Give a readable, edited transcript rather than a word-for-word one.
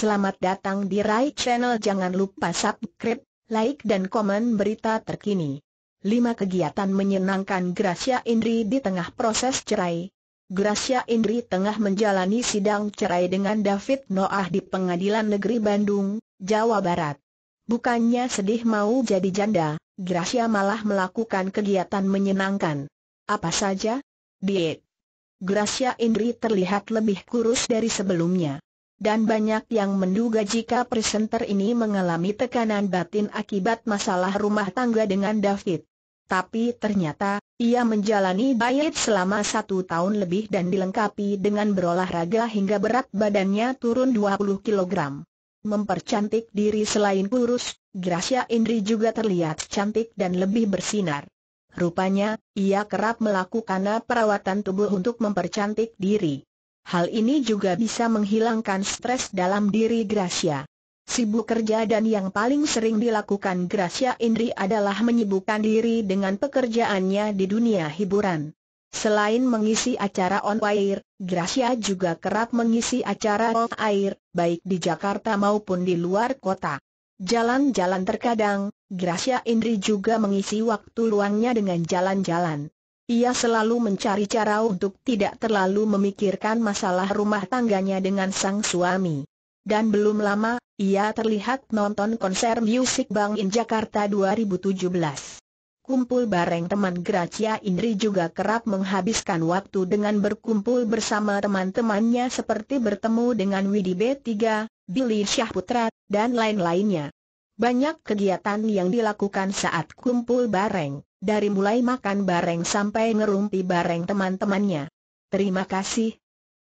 Selamat datang di Rai Channel. Jangan lupa subscribe, like dan komen berita terkini. 5 kegiatan menyenangkan Gracia Indri di tengah proses cerai. Gracia Indri tengah menjalani sidang cerai dengan David Noah di Pengadilan Negeri Bandung, Jawa Barat. Bukannya sedih mau jadi janda, Gracia malah melakukan kegiatan menyenangkan. Apa saja? Diet. Gracia Indri terlihat lebih kurus dari sebelumnya. Dan banyak yang menduga jika presenter ini mengalami tekanan batin akibat masalah rumah tangga dengan David. Tapi ternyata, ia menjalani diet selama 1 tahun lebih dan dilengkapi dengan berolahraga hingga berat badannya turun 20 kg. Mempercantik diri selain kurus, Gracia Indri juga terlihat cantik dan lebih bersinar. Rupanya, ia kerap melakukan perawatan tubuh untuk mempercantik diri. Hal ini juga bisa menghilangkan stres dalam diri Gracia. Sibuk kerja dan yang paling sering dilakukan Gracia Indri adalah menyibukkan diri dengan pekerjaannya di dunia hiburan. Selain mengisi acara on air, Gracia juga kerap mengisi acara off air, baik di Jakarta maupun di luar kota. Jalan-jalan terkadang, Gracia Indri juga mengisi waktu luangnya dengan jalan-jalan. Ia selalu mencari cara untuk tidak terlalu memikirkan masalah rumah tangganya dengan sang suami. Dan belum lama, ia terlihat nonton konser musik Bang In Jakarta 2017. Kumpul bareng teman Gracia Indri juga kerap menghabiskan waktu dengan berkumpul bersama teman-temannya seperti bertemu dengan Widi B3, Billy Syahputra, dan lain-lainnya. Banyak kegiatan yang dilakukan saat kumpul bareng, dari mulai makan bareng sampai ngerumpi bareng teman-temannya. Terima kasih,